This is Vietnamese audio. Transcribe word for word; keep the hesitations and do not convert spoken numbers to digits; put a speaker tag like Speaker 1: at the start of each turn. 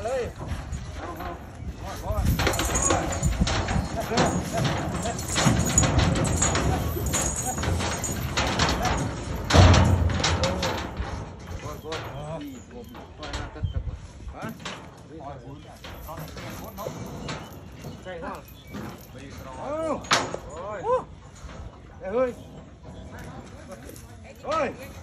Speaker 1: เลยใช่ครับโอ้ยเฮ้ยเฮ้ย